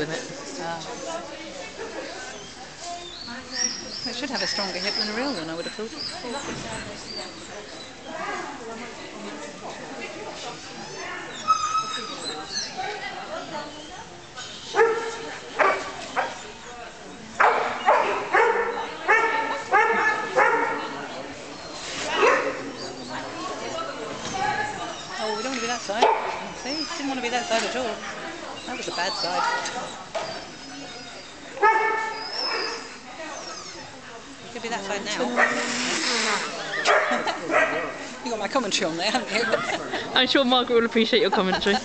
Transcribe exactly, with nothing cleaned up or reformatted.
in it. Ah. It should have a stronger hip than a real one, I would have thought. Oh, we don't want to be that side. See, didn't want to be that side at all. That was a bad side. You could be that side now. You got my commentary on there, haven't you? I'm sure Margaret will appreciate your commentary.